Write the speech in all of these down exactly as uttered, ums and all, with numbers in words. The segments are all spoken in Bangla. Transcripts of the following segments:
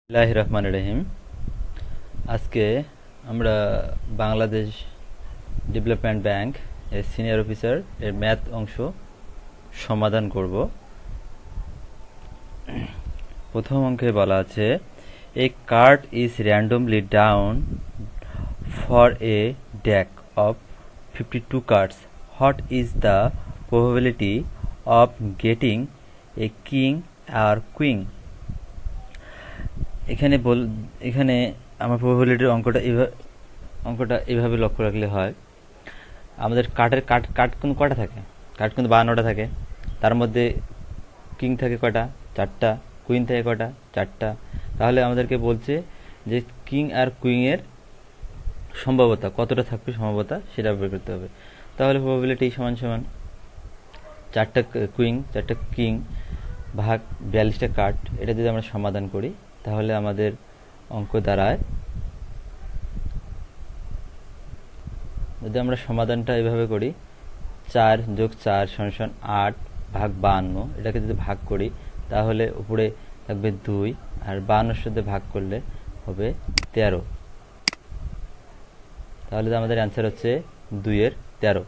বিসমিল্লাহির রহমানির রহিম। আজকে আমরা বাংলাদেশ ডেভেলপমেন্ট ব্যাংক এর সিনিয়র অফিসার এর ম্যাথ অংশ সমাধান করব। প্রথম অঙ্কে বলা আছে, a card is randomly down for a deck of fifty two cards. What is the probability of getting a king or queen? এখানে বল এখানে আমার প্রবাবিলিটির অঙ্কটা এভাবে অঙ্কটা এভাবে লক্ষ্য রাখলে হয়। আমাদের কার্ডের কার্ড কার্ড কিন্তু কটা থাকে? কার্ড কিন্তু বাহান্নটা থাকে। তার মধ্যে কিং থাকে কটা? চারটা। কুইন থাকে কটা? চারটা। তাহলে আমাদেরকে বলছে যে কিং আর কুইনের সম্ভাব্যতা কতটা থাকবে, সম্ভাব্যতা সেটা বের করতে হবে। তাহলে প্রবাবিলিটি সমান সমান চারটা কুইন চারটা কিং ভাগ বিয়াল্লিশটা কার্ড। এটা যদি আমরা সমাধান করি তাহলে আমাদের অঙ্ক দাঁড়ায়, যদি আমরা সমাধানটা এভাবে করি, চার যোগ চার সমান আট ভাগ বাহান্ন, এটাকে যদি ভাগ করি তাহলে উপরে থাকবে দুই, আর বাহান্নর সাথে ভাগ করলে হবে তেরো। তাহলে আমাদের অ্যান্সার হচ্ছে দুইয়ের তেরো।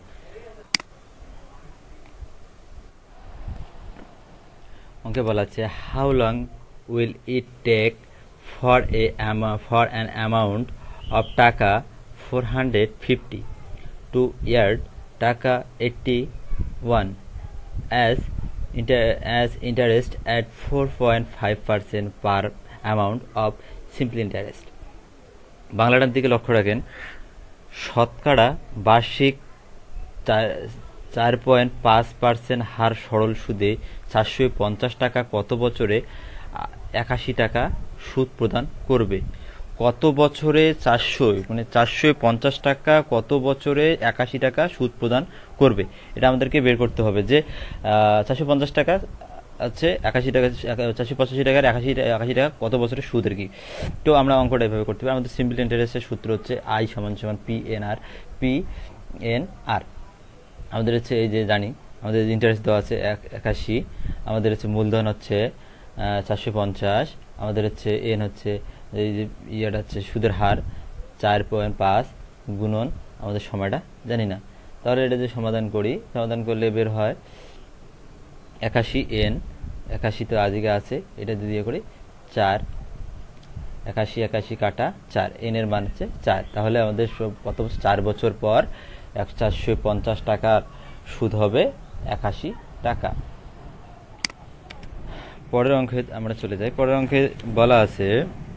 অঙ্কে বলা আছে, how long will it take for a for an amount of taka four hundred fifty two yard taka eighty one as as interest at four point five percent per amount of simple interest. বাংলাটার দিকে লক্ষ্য রাখেন। শতকরা বার্ষিক চার পয়েন্ট পাঁচ পার্সেন্ট হার সরল সুদে চারশো পঞ্চাশ টাকা কত বছরে একাশি টাকা সুদ প্রদান করবে? কত বছরে চারশো মানে চারশো পঞ্চাশ টাকা কত বছরে একাশি টাকা সুদ প্রদান করবে, এটা আমাদেরকে বের করতে হবে। যে চারশো পঞ্চাশ টাকা আছে একাশি টাকা, চারশো পঁচাশি টাকার একাশি একাশি টাকা কত বছরে সুদের কি। তো আমরা অঙ্কটা এভাবে করতে পারি। আমাদের সিম্পল ইন্টারেস্টের সূত্র হচ্ছে আই সমান সমান P N R P N R. আমাদের হচ্ছে এই যে জানি আমাদের ইন্টারেস্ট দেওয়া আছে একাশি, আমাদের হচ্ছে মূলধন হচ্ছে চারশো পঞ্চাশ, আমাদের হচ্ছে এন হচ্ছে এই যে ইয়েটা হচ্ছে সুদের হার চার পয়েন্ট পাঁচ গুণন আমাদের সময়টা জানি না। তাহলে এটা যে সমাধান করি, সমাধান করলে বের হয় একাশি এন, একাশি তো আজকে আছে, এটা দিয়ে করি চার, একাশি একাশি কাটা চার, এন এর মান হচ্ছে চার। তাহলে আমাদের কত চার বছর পর এক চারশো পঞ্চাশ টাকার সুদ হবে একাশি টাকা। পরের অঙ্কে আমরা চলে যাই। পরের অঙ্কে বলা আছে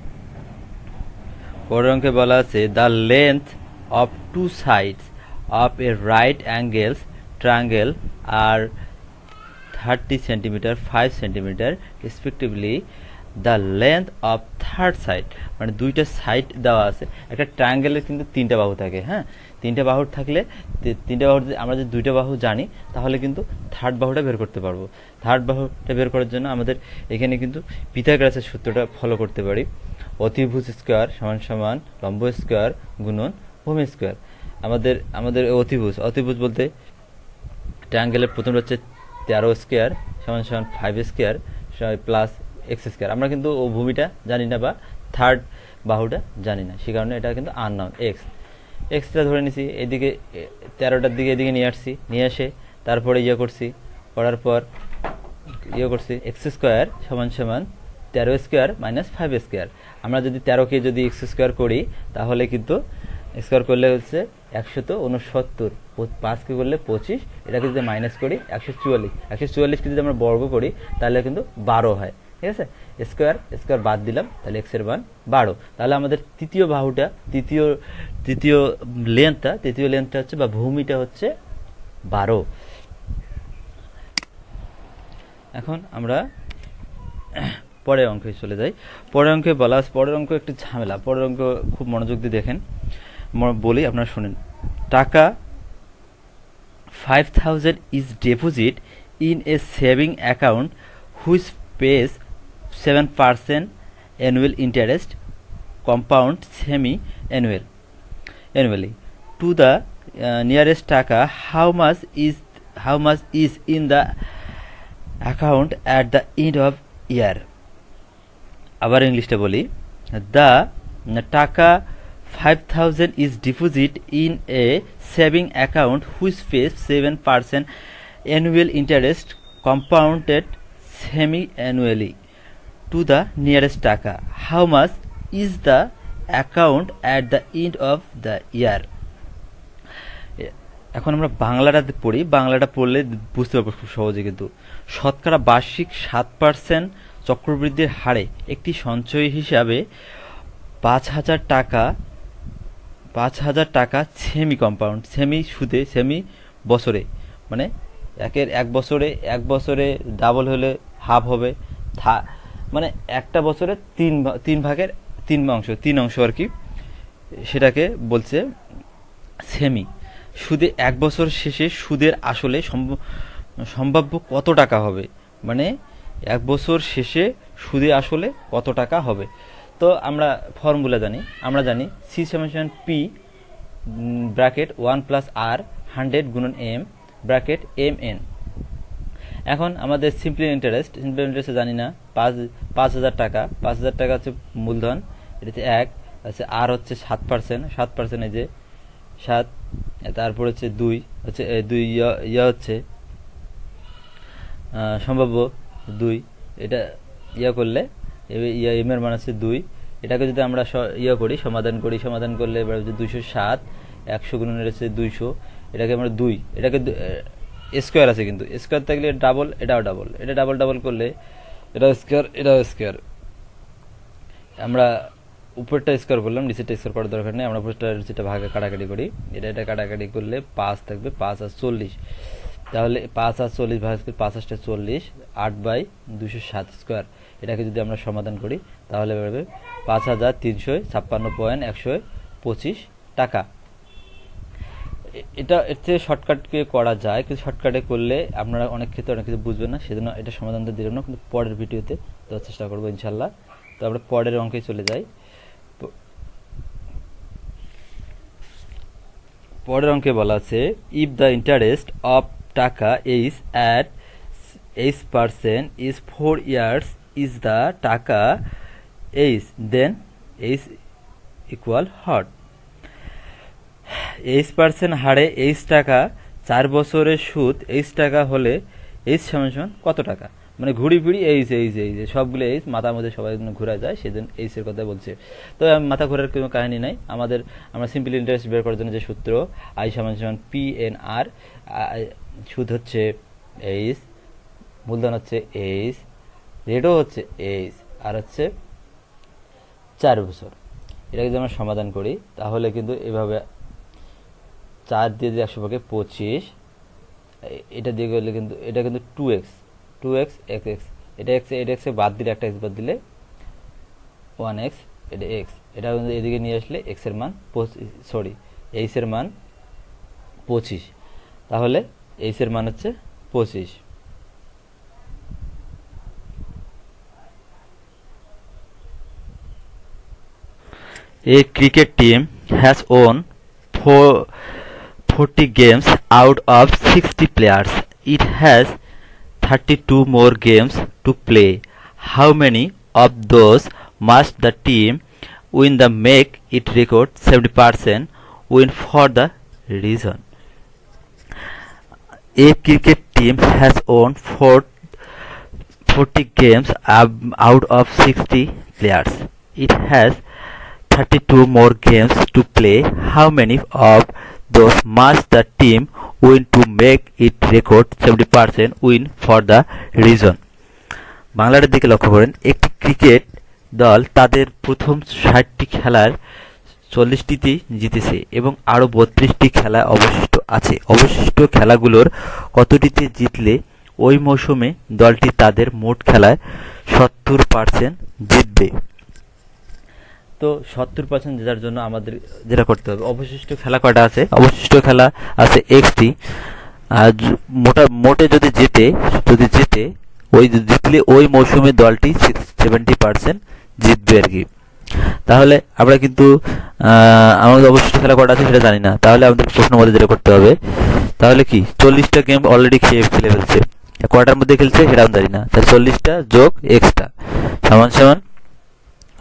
পরের অঙ্কে বলা আছে the length of two sides of a right angles triangle are thirty centimetre five centimetre respectively. The length of third side, মানে দুইটা সাইড দেওয়া আছে। একটা ট্রায়াঙ্গেলের কিন্তু তিনটা বাহু থাকে। হ্যাঁ, তিনটা বাহু থাকলে তিনটা বাহু আমরা যদি দুইটা বাহু জানি তাহলে কিন্তু থার্ড বাহুটা বের করতে পারবো। থার্ড বাহুটা বের করার জন্য আমাদের এখানে কিন্তু পিথাগোরাসের সূত্রটা ফলো করতে পারি। অতিভুজ স্কোয়ার সমান সমান লম্ব স্কোয়ার গুণন ভূমি স্কোয়ার। আমাদের আমাদের অতিভুজ অতিভুজ বলতে ট্রায়াঙ্গেলের প্রথমটা হচ্ছে তেরো স্কোয়ার সমান সমান five square plus x square. আমরা কিন্তু ও ভূমিটা জানি না বা থার্ড বাহুটা জানি না, সে কারণে এটা কিন্তু আননোন। এক্স এক্সটা ধরে নিছি, এদিকে তেরোটার দিকে এদিকে নিয়ে আসছি, নিয়ে এসে তারপরে ইয়ে করছি, করার পর ইয়ে করছি এক্স স্কোয়ার সমান সমান তেরো স্কোয়ার মাইনাস ফাইভ স্কোয়ার। আমরা যদি তেরোকে যদি এক্স স্কোয়ার করি তাহলে কিন্তু স্কোয়ার করলে হচ্ছে একশত উনসত্তর, পাঁচকে করলে পঁচিশ, এটাকে যদি মাইনাস করি একশো চুয়াল্লিশ, একশো চুয়াল্লিশকে যদি আমরা বর্গ করি তাহলে কিন্তু বারো হয়। ঠিক আছে, স্কোয়ার স্কোয়ার বাদ দিলাম, তাহলে এক্স এর মান বারো। তাহলে আমাদের তৃতীয় বাহুটা তৃতীয় তৃতীয় লেন্থটা তৃতীয় লেন্থটা হচ্ছে বা ভূমিটা হচ্ছে বারো। এখন আমরা পরের অঙ্কে চলে যাই। পরের অঙ্কে বলা পরের অঙ্ক একটু ঝামেলা। পরের অঙ্ক খুব মনোযোগ দিয়ে দেখেন, বলি আপনারা শুনেন। Taka five thousand is deposit in a saving account which pays seven percent annual interest compound semi annual annually to the uh, nearest taka. How much is how much is in the account at the end of year? আবার ইংলিশটা বলি, দ্য টাকা five thousand is deposited in a saving account which pays seven percent annual interest compounded semi-annually to the nearest taka. How much is the account at the end of the year? এখন আমরা বাংলাটা পড়ি, বাংলাটা পড়লে বুঝতে পারবো খুব সহজে। কিন্তু শতকরা বার্ষিক সাত পার্সেন্ট চক্রবৃদ্ধির হারে একটি সঞ্চয় হিসাবে পাঁচ হাজার টাকা পাঁচ হাজার টাকা সেমি কম্পাউন্ড, সেমি সুদে, সেমি বছরে, মানে একের এক বছরে এক বছরে ডাবল হলে হাফ হবে, মানে একটা বছরে তিন তিন ভাগের তিন অংশ তিন অংশ আর কি, সেটাকে বলছে সেমি সুদে। এক বছর শেষে সুদের আসলে সম্ভাব্য কত টাকা হবে, মানে এক বছর শেষে সুদে আসলে কত টাকা হবে। তো আমরা ফর্মুলা জানি, আমরা জানি সি সমান P bracket one plus R hundred গুণন এম ব্র্যাকেট এম এন। এখন আমাদের সিম্পলি ইন্টারেস্ট, সিম্পলি ইন্টারেস্ট জানি না, পাঁচ পাঁচ হাজার টাকা পাঁচ হাজার টাকা হচ্ছে মূলধন, এটা হচ্ছে এক, আচ্ছা আর হচ্ছে সাত পার্সেন্ট সাত পার্সেন্ট এই যে সাত, তারপর হচ্ছে দুই হচ্ছে দুই ইয়া হচ্ছে সম্ভাব্য দুই, এটা ইয়া করলে ইয়া এম এর মান হচ্ছে দুই। এটাকে যদি আমরা ইয়া করি সমাধান করি, সমাধান করলে এবার হচ্ছে দুইশো সাত, একশো গুণনের হচ্ছে দুইশো, এটাকে আমরা দুই, এটাকে স্কোয়ার আছে কিন্তু স্কোয়ার থাকলে ডাবল, এটাও ডাবল, এটা ডাবল ডাবল করলে এটাও স্কোয়ার এটাও স্কোয়ার। আমরা উপরটা স্কোয়ার করলাম, নিচেরটা স্কোয়ার করার দরকার নেই, আমরা উপরটা নিচেরটা ভাগে কাটাকাটি করি, এটা এটা কাটাকাটি করলে পাঁচ থাকবে, পাঁচ আর চল্লিশ, তাহলে পাঁচ আর চল্লিশ ভাগ পাঁচ আসটা চল্লিশ, আট বাই দুশো সাত স্কোয়ার। এটাকে যদি আমরা সমাধান করি তাহলে পাবে পাঁচ হাজার তিনশো ছাপ্পান্ন পয়েন্ট একশো পঁচিশ টাকা। এটা এর থেকে শর্টকাটকে করা যায়, কিন্তু শর্টকাটে করলে আপনারা অনেক ক্ষেত্রে অনেক কিছু বুঝবেন না, সেজন্য এটা সমাধান তো দিলাম না, কিন্তু পরের ভিডিওতে দেওয়ার চেষ্টা করবো ইনশাল্লাহ। তো আমরা পরের অঙ্কে চলে যাই। পরের অঙ্কে বলা আছে if the interest of taka is at eight percent is four years is the taka H then H equal what. H percent হারে এইচ টাকা, চার বছরের সুদ এইচ টাকা হলে এইচ সমান সমান কত টাকা, মানে ঘুরি ফিরি এইচ এইচ এইচ সবগুলো এইচ মাথার মধ্যে সবাই ঘুরা যায়, সেদিন এইচ এর কথা বলছে। তো মাথা ঘোরার কোনো কাহিনী নাই, আমাদের আমরা সিম্পল ইন্টারেস্ট বের করার জন্য যে সূত্র আই সমান সমান পি এন আর, সুদ হচ্ছে এইচ, মূলধন হচ্ছে এইচ, রেটও হচ্ছে এইচ, আর হচ্ছে চার বছর। এটাকে যদি আমরা সমাধান করি তাহলে কিন্তু এভাবে চার দিয়ে যে একশো ভাগে পঁচিশ, এটা দিয়ে গেলে কিন্তু এটা কিন্তু two x two x x x, এটা এক্স এটা এক্সে বাদ দিলে একটা এক্স বাদ দিলে ওয়ান এক্স, এটা এক্স, এটা কিন্তু এদিকে নিয়ে আসলে এক্স এর মান সরি এইচ এর মান পঁচিশ, তাহলে এইচ এর মান হচ্ছে পঁচিশ। A cricket team has won four, forty games out of sixty players. It has thirty-two more games to play. How many of those must the team win the make it record seventy percent win for the reason? A cricket team has won four, forty games out of sixty players. It has thirty-two more games to play. How many of those must the team win to make it record seventy percent win for the reason? বাংলাটার দিকে লক্ষ্য করেন, একটি ক্রিকেট দল তাদের প্রথম ষাটটি খেলার চল্লিশটিতে জিতেছে এবং আরও বত্রিশটি খেলা অবশিষ্ট আছে। অবশিষ্ট খেলাগুলোর কতটিতে জিতলে ওই মৌসুমে দলটি তাদের মোট খেলায় সত্তর পার্সেন্ট জিতবে। তো সত্তর পার্সেন্ট জেতার জন্য আমাদের যেটা করতে হবে, অবশিষ্ট খেলা কয়টা আছে, অবশিষ্ট খেলা আছে এক্সটি, আর মোটা মোটে যদি জেতে যদি জেতে ওই জিতলে ওই মৌসুমে দলটি সেভেন্টি পার্সেন্ট জিতবে আর কি। তাহলে আমরা কিন্তু আমাদের অবশিষ্ট খেলা কয়টা আছে সেটা জানি না, তাহলে আমাদের প্রশ্ন মধ্যে যেটা করতে হবে তাহলে কি চল্লিশটা গেম অলরেডি খেয়ে খেলে ফেলছে, কয়টার মধ্যে খেলছে সেটা আমি জানি না, তাহলে চল্লিশটা যোগ এক্সটা সমান সমান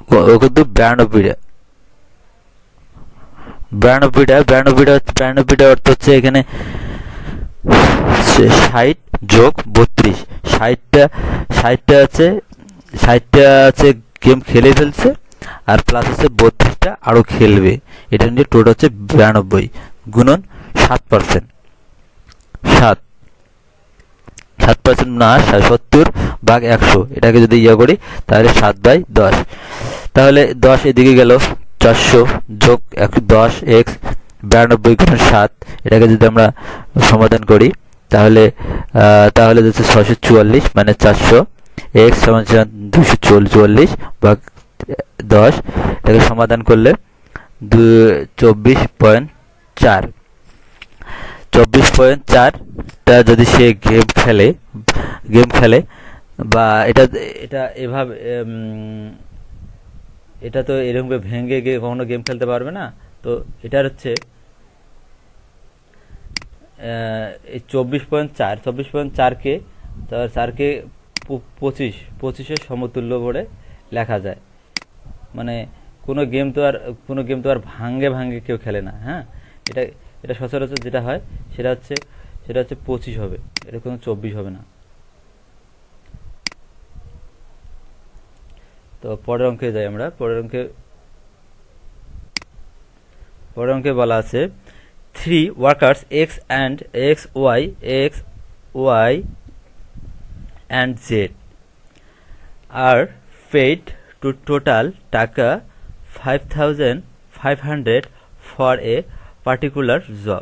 ও কিন্তু বিরানব্বইটা বিরানব্বইটা বিরানব্বইটা বিরানব্বইটা অর্থ হচ্ছে এখানে ষাট যোগ বত্রিশ, ষাটটা ষাটটা আছে ষাটটা আছে গেম খেলে ফেলছে আর প্লাস হচ্ছে বত্রিশটা আরো খেলবে, এটা নিয়ে টোটাল হচ্ছে বিরানব্বই গুণন সাত পার্সেন্ট সাত সাত পার্সেন্ট না সত্তর ভাগ একশো, এটাকে যদি ইয়া করি তাহলে সাত বাই দশ। তাহলে দশ এদিকে গেল, চারশো যোগ দশ এক্স বিরানব্বই গুণন সাত, এটাকে যদি আমরা সমাধান করি তাহলে তাহলে হচ্ছে ছশো চুয়াল্লিশ মানে চারশো এক্স সমান সমান দুশো চুয়াল্লিশ ভাগ দশ, এটাকে সমাধান করলে চব্বিশ পয়েন্ট চার চব্বিশ পয়েন্ট চারটা যদি সে গেম খেলে গেম খেলে বা এটা এটা এভাবে এটা তো এরকম ভেঙে গিয়ে কখনো গেম খেলতে পারবে না। তো এটার হচ্ছে এই চব্বিশ পয়েন্ট চার চব্বিশ পয়েন্ট চারকে চারকে পঁচিশ পঁচিশের সমতুল্য করে লেখা যায়। মানে কোনো গেম তো আর কোনো গেম তো আর ভাঙ্গে ভাঙ্গে কেউ খেলে না। হ্যাঁ, এটা এটা সচরাচর যেটা হয় সেটা হচ্ছে সেটা হচ্ছে পঁচিশ হবে, এটা কোনো চব্বিশ হবে না। তো পরের অঙ্কে যাই আমরা। পরের অঙ্কে পরের অঙ্কে বলা আছে three workers x and x y x y and z are paid to total taka five thousand five hundred for a particular job.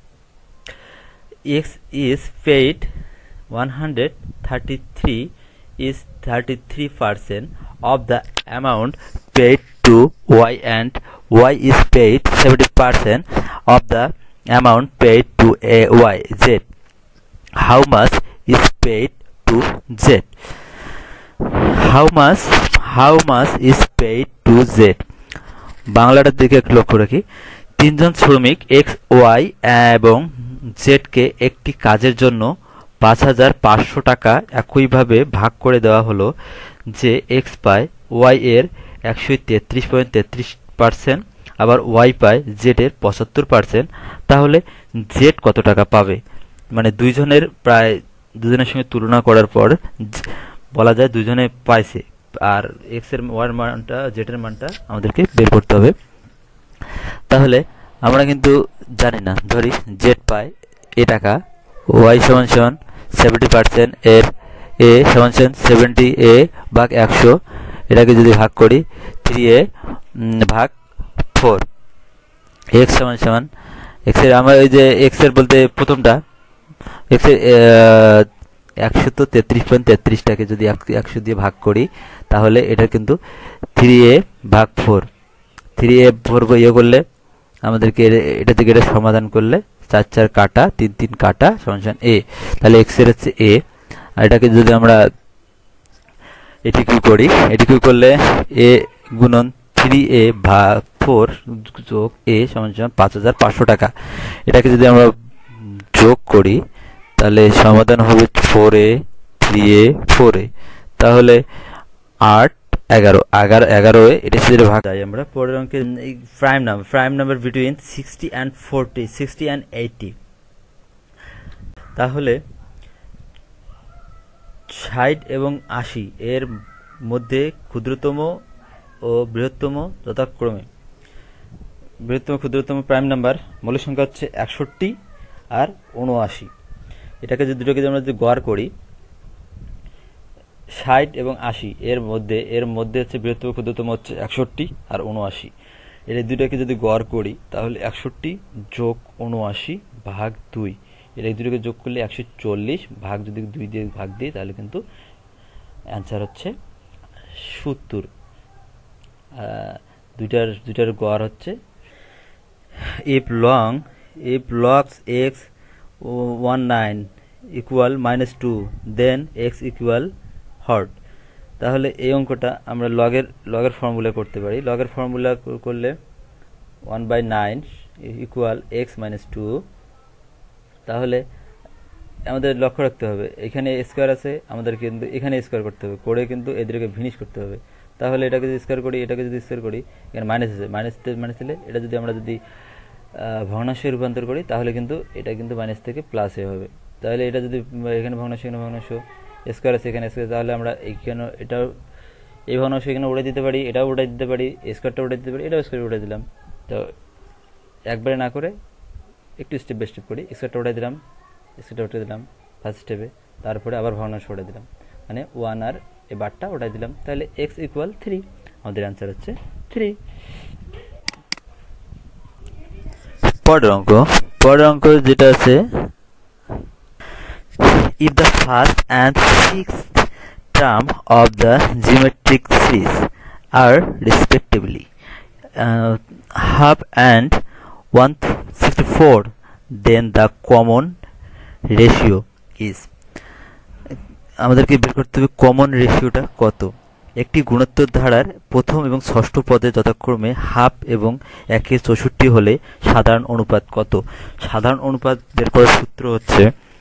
X is paid one hundred thirty-three is thirty-three percent of the amount paid to Y and Y is paid seventy percent of the amount paid to A Y Z. How much is paid to Z? How much how much is paid to Z? বাংলাটার দিকে একটু লক্ষ্য রাখি। তিনজন শ্রমিক এক্স ওয়াই এবং জেডকে একটি কাজের জন্য পাঁচ হাজার পাঁচশো টাকা একইভাবে ভাগ করে দেওয়া হলো যে এক্স পায় ওয়াই এর একশো তেত্রিশ পয়েন্ট তেত্রিশ পার্সেন্ট আবার ওয়াই পায় জেড এর পঁচাত্তর পার্সেন্ট। তাহলে জেড কত টাকা পাবে? মানে দুইজনের প্রায় দুজনের সঙ্গে তুলনা করার পর বলা যায় দুজনে পাইছে, আর এক্স এর ওয়াই মানটা জেড এর মানটা আমাদেরকে বের করতে হবে। তাহলে আমরা কিন্তু জানি না, ধরি জেড পায় এ টাকা, ওয়াই সমান সমান সেভেন্টি পার্সেন্ট এর এ সমান সমান সেভেন্টি এ ভাগ একশো, এটাকে যদি ভাগ করি থ্রি এ ভাগ ফোর, এক্স সমান সমান এক্স এর আমরা ওই যে এক্স এর বলতে প্রথমটা এক্স এর একশো তো তেত্রিশ পয়েন্ট তেত্রিশটাকে যদি একশো দিয়ে ভাগ করি তাহলে এটা কিন্তু থ্রি এ ভাগ ফোর, থ্রি এ ফোর ইয়ে করলে আমাদেরকে এটা থেকে এটা সমাধান করলে চার চার কাটা তিন তিন কাটা সমান সমান এ, তাহলে এক্স এর হচ্ছে এ। আর এটাকে যদি আমরা এটিকিউ করি, এটিকিউ করলে এ গুণন থ্রি এ ভাগ ফোর যোগ এ সমান সমান পাঁচ হাজার পাঁচশো টাকা। এটাকে যদি আমরা যোগ করি তাহলে সমাধান হবে ফোর এ থ্রি এ ফোর এ, তাহলে আট এগারো এগারো এগারো এটা সাথে ভাগ যাই আমরা। পরের অঙ্কে prime number prime number between sixty and forty sixty and eighty. তাহলে ষাট এবং আশি এর মধ্যে ক্ষুদ্রতম ও বৃহত্তম যথাক্রমে বৃহত্তম ক্ষুদ্রতম প্রাইম নাম্বার মৌলিক সংখ্যা হচ্ছে একষট্টি আর উনআশি। এটাকে যদি দুটোকে আমরা যদি গড় করি ষাট এবং আশি এর মধ্যে এর মধ্যে হচ্ছে বৃহত্তম ক্ষুদ্রতম হচ্ছে একষট্টি আর উনআশি, এর দুটোকে যদি গড় করি তাহলে একষট্টি যোগ উনআশি ভাগ দুই, এর এই দুটোকে যোগ করলে একশো চল্লিশ ভাগ যদি দুই দিয়ে ভাগ দিই তাহলে কিন্তু অ্যান্সার হচ্ছে সত্তর। দুইটার দুইটার গড় হচ্ছে if long if logs x one nine equal minus two then x equal what. তাহলে এই অঙ্কটা আমরা লগের লগের ফর্মুলা করতে পারি। লগের ফর্মুলা করলে one by nine equal x minus two. তাহলে আমাদের লক্ষ্য রাখতে হবে এখানে স্কোয়ার আছে, আমাদের কিন্তু এখানে স্কোয়ার করতে হবে, করে কিন্তু এদেরকে ভিনিশ করতে হবে। তাহলে এটাকে যদি স্কোয়ার করি, এটাকে যদি স্কোয়ার করি, এখানে মাইনাস আছে, মাইনাস মাইনাস দিলে এটা যদি আমরা যদি ভগ্নাংশে রূপান্তর করি তাহলে কিন্তু এটা কিন্তু মাইনাস থেকে প্লাসে হবে। তাহলে এটা যদি এখানে ভগ্নাংশ এখানে ভগ্নাংশ স্কোয়ার আছে এখানে স্কোয়ার, তাহলে আমরা এইখানে এটাও এই ভগ্নাংশ এখানে উড়ে দিতে পারি, এটাও উড়ে দিতে পারি, স্কোয়ারটা উড়ে দিতে পারি, এটাও স্কোয়ার উড়ে দিলাম। তো একবারে না করে একটু স্টেপ বাই স্টেপ করি। স্কোয়ারটা উড়ে দিলাম, স্কোয়ারটা উঠে দিলাম ফার্স্ট স্টেপে, তারপরে আবার ভগ্নাংশ উড়ে দিলাম, মানে ওয়ান আর এই বারটা উঠাই দিলাম। তাহলে এক্স ইকুয়াল থ্রি, আমাদের অ্যান্সার হচ্ছে থ্রি। পরের অঙ্ক পরের অঙ্ক যেটা আছে, if the first and sixth term of the geometric series are respectively uh, half and one sixty-four, then the common ratio is, আমাদেরকে বের করতে হবে কমন রেশিওটা কত। একটি গুণোত্তর ধারার প্রথম এবং ষষ্ঠ পদে যথাক্রমে হাফ এবং একে চৌষট্টি হলে সাধারণ অনুপাত কত। সাধারণ অনুপাত বের করার সূত্র হচ্ছে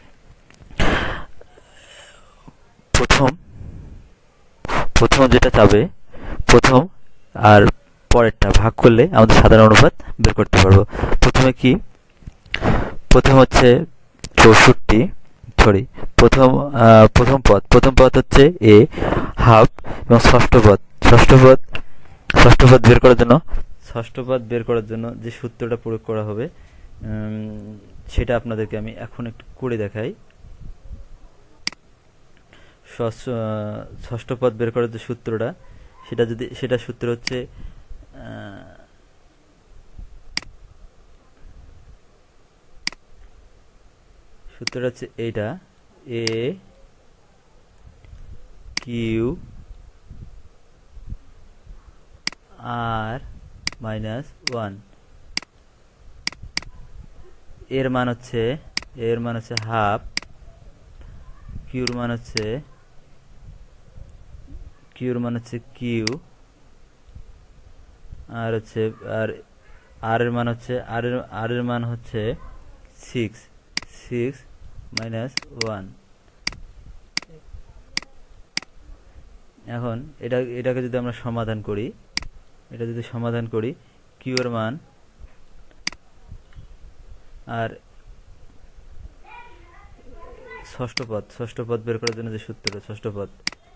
প্রথম প্রথম যেটা চাবে প্রথম আর পরেরটা ভাগ করলে আমাদের সাধারণ অনুপাত বের করতে পারবো। প্রথমে কি, প্রথম হচ্ছে চৌষট্টি, সরি প্রথম প্রথম পদ প্রথম পদ হচ্ছে এ হাফ এবং ষষ্ঠ পদ ষষ্ঠ পদ ষষ্ঠ পদ বের করার জন্য ষষ্ঠ পদ বের করার জন্য যে সূত্রটা প্রয়োগ করা হবে সেটা আপনাদেরকে আমি এখন একটু করে দেখাই। ষষ্ঠ পদ বের করার যে সূত্রটা সেটা যদি সেটা সূত্র হচ্ছে সূত্রটা হচ্ছে এইটা, A Q R minus one, এর মান হচ্ছে এর মান হচ্ছে হাফ, কিউর মান হচ্ছে কিউর মান হচ্ছে কিউ আর হচ্ছে আর আর এর মান হচ্ছে আর এর আর এর মান হচ্ছে সিক্স সিক্স মাইনাস ওয়ান। এখন এটা এটাকে যদি আমরা সমাধান করি, এটা যদি সমাধান করি কিউ এর মান আর ষষ্ঠ পদ ষষ্ঠ পদ বের করার জন্য যে সূত্র ষষ্ঠ পদ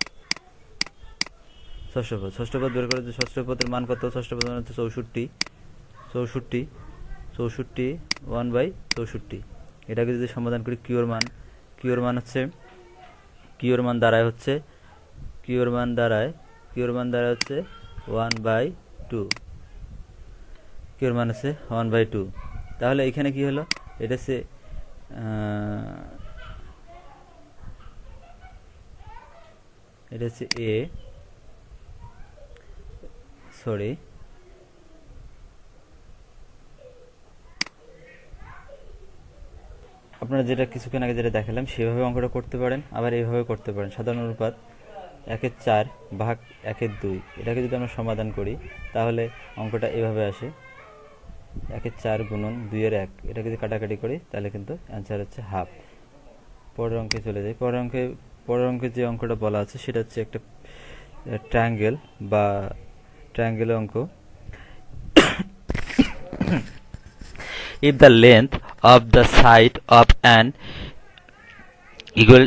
ষষ্ঠ পদ ষষ্ঠ পদ বের করার জন্য ষষ্ঠ পদের মান কত, ষষ্ঠ পদের মান হচ্ছে চৌষট্টি চৌষট্টি চৌষট্টি ওয়ান বাই চৌষট্টি। এটাকে যদি সমাধান করি কিউর মান কিউর মান হচ্ছে কিউর মান দাঁড়ায় হচ্ছে কিউর মান দাঁড়ায় কিউর মান দাঁড়ায় হচ্ছে ওয়ান বাই টু কিউর মান হচ্ছে ওয়ান বাই টু। তাহলে এখানে কি হলো, এটা হচ্ছে এটা হচ্ছে এ সরি আপনারা যেটা কিছুক্ষণ আগে যেটা দেখালাম সেভাবে অঙ্কটা করতে পারেন, আবার এইভাবে করতে পারেন। সাধারণ অনুপাত একের চার ভাগ একের দুই, এটাকে যদি আমরা সমাধান করি তাহলে অঙ্কটা এভাবে আসে, একের চার গুণন দুইয়ের এক, এটাকে যদি কাটাকাটি করি তাহলে কিন্তু অ্যান্সার হচ্ছে হাফ। পরের অঙ্কে চলে যাই। পরের অঙ্কে পরের অঙ্কে যে অঙ্কটা বলা আছে সেটা হচ্ছে একটা ট্রায়াঙ্গেল বা ট্রায়াঙ্গেলের অঙ্ক। If the length of the side of an equal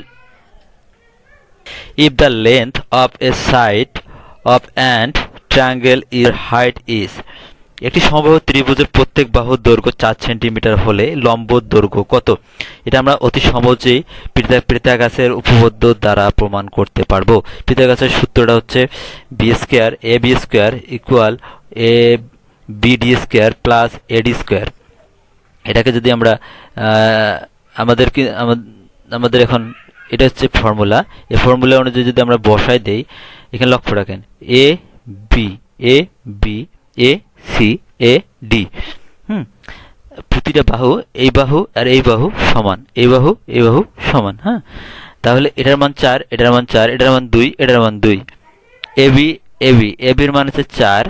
if the length of a side of an triangle is height is, একটি সমবাহু ত্রিভুজের প্রত্যেক বাহুর দৈর্ঘ্য চার সেন্টিমিটার হলে লম্ব দৈর্ঘ্য কত। এটা আমরা অতি সহজেই পিথাগোরাসের উপপাদ্য দ্বারা প্রমাণ করতে পারবো। পিথাগোরাসের সূত্রটা হচ্ছে B square A B square equal A B D square plus A D square. এটাকে যদি আমরা আমাদের কি আমাদের এখন এটা হচ্ছে ফর্মুলা, এই ফর্মুলা অনুযায়ী যদি আমরা বসাই দেই, এখানে লক্ষ্য রাখেন A B A B A C A D, হুম প্রতিটা বাহু এই বাহু আর এই বাহু সমান, এই বাহু এই বাহু সমান। হ্যাঁ, তাহলে এটার মান চার এটার মান চার এটার মান দুই এটার মান দুই। এ বি এ বি এ বির মান হচ্ছে চার,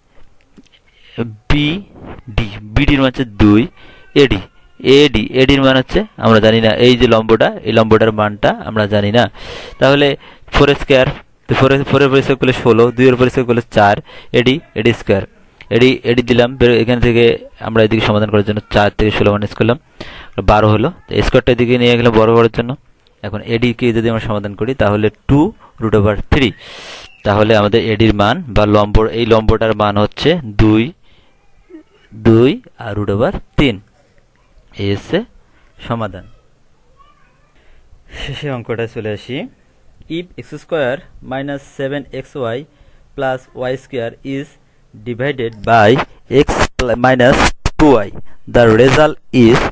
বি ডি বিডির মান হচ্ছে দুই, এডি এডি এডির মান হচ্ছে আমরা জানি না, এই যে লম্বটা এই লম্বটার মানটা আমরা জানি না। তাহলে ফোর স্কোয়ার তো ফোর ফোরের পরিষ্কার করলে ষোলো, দুইয়ের পরিষ্কার করলে চার, এডি এডি স্কোয়ার, এডি এডি দিলাম, এখান থেকে আমরা এদিকে সমাধান করার জন্য চার থেকে ষোলো মাইনাস করলাম, বারো হলো। স্কোয়ারটা এদিকে নিয়ে গেলাম বড় করার জন্য। এখন এডিকে যদি আমরা সমাধান করি তাহলে টু রুট ওভার থ্রি, তাহলে আমাদের এডির মান বা লম্ব, এই লম্বটার মান হচ্ছে দুই দুই আর রুট ওভার তিন। এই হচ্ছে সমাধান। শেষে অঙ্কটা চলে আসি। If x square minus seven x y plus y square is divided by x minus two y, the result is,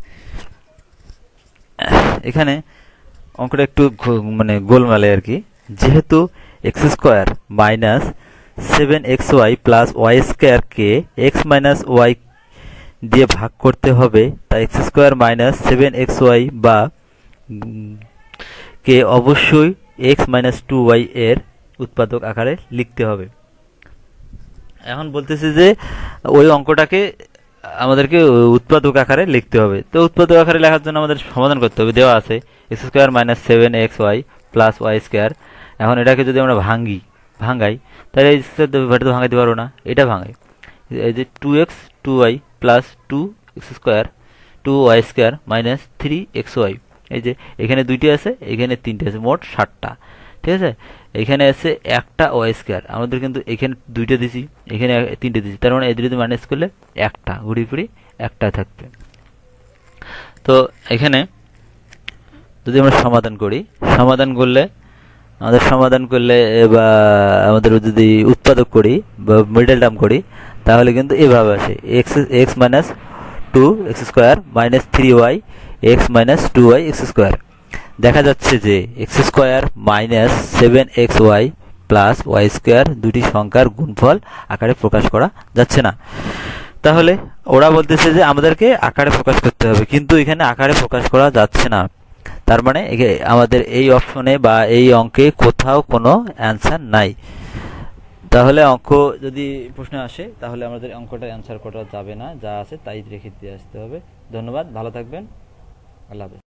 এখানে অঙ্কটা একটু মানে গোলমালে আর কি। যেহেতু x square minus seven x y plus y স্কোয়ারকে এক্স মাইনাস ওয়াই দিয়ে ভাগ করতে হবে, তাই x square minus seven x y বা কে অবশ্যই এক্স মাইনাস টু ওয়াই এর উৎপাদক আকারে লিখতে হবে। এখন বলতেছে যে ওই অঙ্কটাকে আমাদেরকে উৎপাদক আকারে লিখতে হবে। তো উৎপাদক আকারে লেখার জন্য আমাদের সমাধান করতে হবে। দেওয়া আছে x square minus seven x y plus y square. এখন এটাকে যদি আমরা ভাঙ্গি ভাঙ্গাই তাহলে এই তো ভাঙাইতে পারবো না, এটা ভাঙাই। এই যে two x two y plus two x square two y square minus three x y, এই যে এখানে দুইটি আছে, এখানে তিনটে আছে, মোট ষাটটা। ঠিক আছে, এখানে আছে একটা ওয়াই স্কোয়ার, আমাদের কিন্তু এখানে দুইটা দিছি, এখানে তিনটে দিছি, তার মানে এই দুটো মাইনাস করলে একটা ঘুরি ফিরি একটা থাকবে। তো এখানে যদি আমরা সমাধান করি, সমাধান করলে আমাদের সমাধান করলে বা আমাদের যদি উৎপাদক করি বা মিডল টার্ম করি তাহলে কিন্তু এভাবে আসে x x minus two x square minus three y x minus two y x square. দেখা যাচ্ছে যে x square minus seven x y plus y square দুটি সংখ্যার গুণফল আকারে প্রকাশ করা যাচ্ছে না। তাহলে ওরা বলতেছে যে আমাদেরকে আকারে প্রকাশ করতে হবে, কিন্তু এখানে আকারে প্রকাশ করা যাচ্ছে না। তার মানে আমাদের এই অপশনে বা এই অঙ্কে কোথাও কোনো অ্যান্সার নাই। তাহলে অঙ্ক যদি প্রশ্ন আসে তাহলে আমাদের অঙ্কটা অ্যান্সার করা যাবে না, যা আছে তাই রেখে দিয়ে আসতে হবে। ধন্যবাদ, ভালো থাকবেন, আল্লাহ হাফেজ।